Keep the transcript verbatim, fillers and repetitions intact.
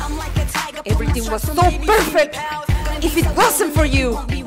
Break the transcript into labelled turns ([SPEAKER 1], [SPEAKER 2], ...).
[SPEAKER 1] Everything was so perfect. If it wasn't for you.